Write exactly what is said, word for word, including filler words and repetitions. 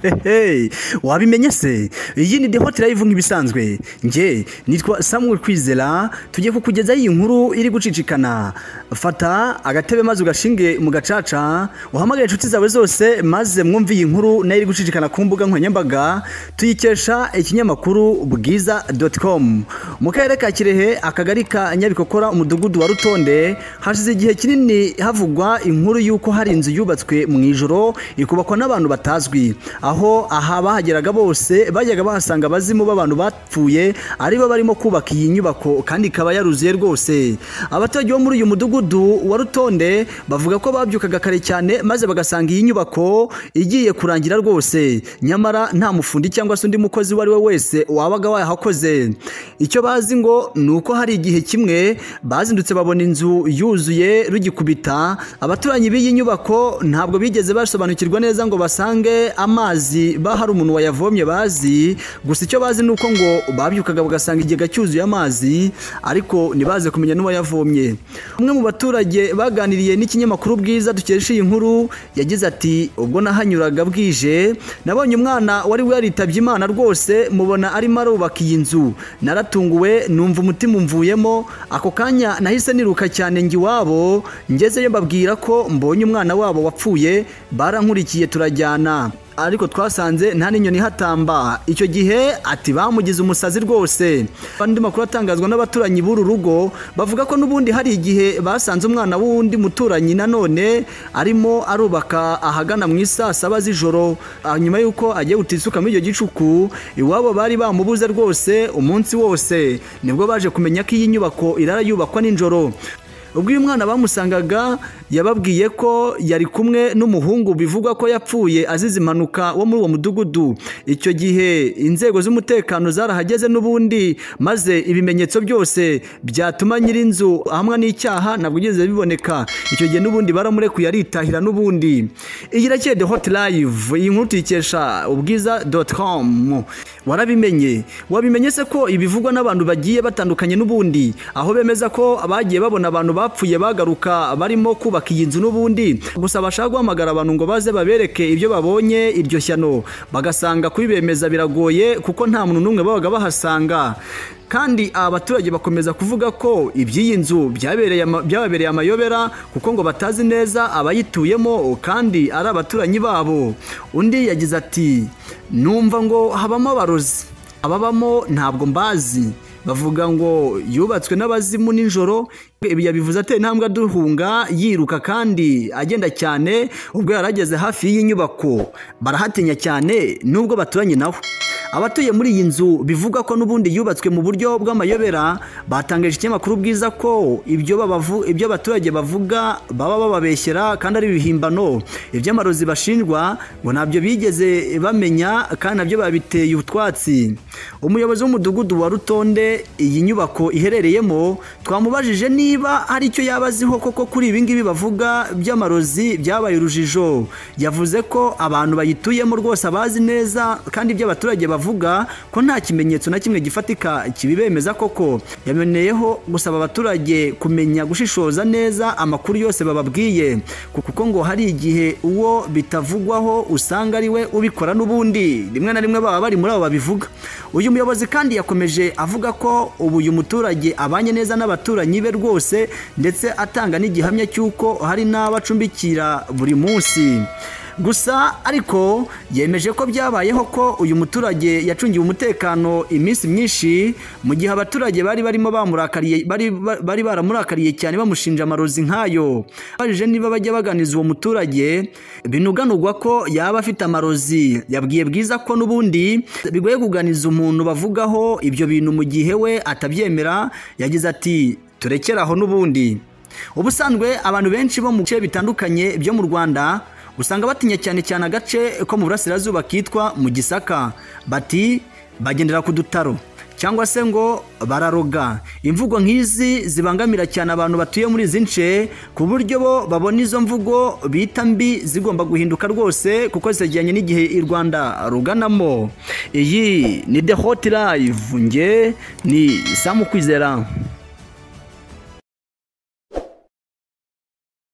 Hey, wabimenye se? Iyi ni The Hot Live nk'ibisanzwe. Nge nitwa Samuel Kwizera, tugiye kukugezaho iyi nkuru iri gucicikana. Fata agatebe maze ugashinge mu gacaca, uhamagaye inshuti zawe zose maze mwumve iyi nkuru nayo iri gucicikana ku mbuga nkoranyambaga, tuyikesha ikinyamakuru bwiza dot com. Mu karere ka Kirehe, akagari ka Nyabikokora, umudugudu wa Rutonde, hashize igihe kinini havugwa inkuru yuko hari inzu yubatswe mu ijoro ikubakwa n'abantu batazwi. Aho aha bahageraga bose bajyaga bahasanga abazimu b'abantu bapfuye aribo barimo kubaka iyi nyubako kandi ikaba yaruzuye rwose. Abaturage bo muri uyu mudugudu wa Rutonde bavuga ko babyukaga kare cyane maze bagasanga iyi nyubako igiye kurangira rwose, nyamara nta mufundi cyangwa se undi mukozi wari we wese wabaga wahakoze. Icyo bazi ngo nuko hari igihe kimwe bazindutse babona inzu yuzuye rugikubita. Abaturanyi b'iyi nyubako ntabwo bigeze basobanukirwa neza ngo basange amazi bahari umuntu wayavomye bazi, gusa icyo bazi nuko ngo babyukaga bagasanga igega cyuzuye amazi ariko nibaze kumenya n'uwayavomye. Umwe mu baturage baganiriye n'ikinyamakuru Bwiza dukesha iyi nkuru yagize ati, ubwo nahanyuraga bwije nabonye umwana wari waritabye Imana rwose, mubona arimo arubaka iyi nzu, naratunguwe numva umutima umvuyemo. Ako kanya nahise niruka cyane njye iwabo, ngezeyo mbabwira ko mbonye umwana wabo wapfuye, barankurikiye turajyana ariko twasanze nta n'inyoni hatamba. Icyo gihe ati bamugize umusazi rwose. Andi makuru atangazwa n'abaturanyi b'uru rugo bavuga ko n'ubundi hari igihe basanze umwana w'undi muturanyi nanone arimo arubaka ahagana mu isaa saba z'ijoro. Nyuma y'uko agiye gutisuka muri icyo gicuku, iwabo bari bamubuze rwose umunsi wose, nibwo baje kumenya ko iyi nyubako irara yubakwa ninjoro. Ubwo uyu mwana bamusangaga yababwiye ko yari kumwe n'umuhungu bivugwa ko yapfuye azize impanuka wo muri uwo mudugudu. Icyo gihe inzego z'umutekano zarahageze n'ubundi, maze ibimenyetso byose byatuma nyir'inzu ahamwa n'icyaha ntabwo ugeze biboneka. Icyo gihe n'ubundi baramurekuye aritahira n'ubundi. Iyi irakeye The Hot Live, iyi nkuru tuyikesha ubwiza dot com. Warabimenye? Wabimenye se ko ibivugwa n'abantu bagiye batandukanye n'ubundi, aho bemeza ko abagiye babona abantu bapfuye bagaruka barimo kubaka iyi nzu n'ubundi, gusa bashaka guhamagara abantu ngo baze babereke ibyo babonye iryo shyano, bagasanga kubibemeza biragoye kuko nta muntu n'umwe babaga bahasanga. Kandi abaturage bakomeza kuvuga ko iby'iyi nzu byabereye byababereye amayobera kuko ngo batazi neza abayituyemo kandi ari abaturanyi babo. Undi yagize ati, numva ngo habamo abarozi, ababamo ntabwo mbazi, bavuga ngo yubatswe n'abazimu ninjoro. Ibi yabivuze ate ntambwe aduhunga yiruka kandi agenda cyane. Ubwo yarageze hafi y'inyubako barahatinya cyane nubwo baturanye nawe. Abatuye muri iyi nzu bivuga ko n'ubundi yubatswe mu buryo bw'amayobera batangaje ikinyamakuru Bwiza ko ibyo babavu ibyo abaturage bavuga baba bababeshyera kandi ari ibihimbano. Iby'amarozi bashinjwa ngo nabyo bigeze bamenya kandi nabyo babiteye utwatsi. Umuyobozi w'umudugudu wa Rutonde iyi nyubako iherereyemo twamubajije niba hari icyo yabaziho koko kuri ibi ngibi bavuga by'amarozi byabaye urujijo. Yavuze ko abantu bayituyemo rwose abazi neza kandi ibyo abaturage bavuga ko nta kimenyetso na kimwe gifatika kibibemeza koko. Yameneyeho gusaba abaturage kumenya gushishoza neza amakuru yose bababwiye kuko ngo hari igihe uwo bitavugwaho usanga ari we ubikora n'ubundi rimwe na rimwe baba bari muri abo babivuga. Uyu muyobozi kandi yakomeje avuga ko ubu uyu muturage abanye neza n'abaturanyi be rwose, ndetse atanga n'igihamya cy'uko hari n'abacumbikira buri munsi. Gusa ariko yemeje ko byabayeho ko uyu muturage yacungiwe umutekano iminsi myinshi mu gihe abaturage bari barimo bamurakariye bari bari baramurakariye cyane bamushinja amarozi nkayo. Baje niba bajya baganiza uwo muturage binuganurwa ko yaba afite amarozi. Yabwiye Bwiza ko n'ubundi bigoye kuganiza umuntu bavugaho ibyo bintu mu gihe we atabyemera. Yagize ati, turekeraho n'ubundi. Ubusanzwe abantu benshi bo mu bice bitandukanye byo mu Rwanda usanga batinya cyane cyane agace ko mu burasirazuba kitwa mu Gisaka. Bati bagendera ku dutaro cyangwa se ngo bararoga. Imvugo nk'izi zibangamira cyane abantu batuye muri izi nce ku buryo bo babona izo mvugo bita mbi zigomba guhinduka rwose kuko zijyanye n'igihe i Rwanda ruganamo. Iyi ni The Hot Live, nge ni Samu Kwizera.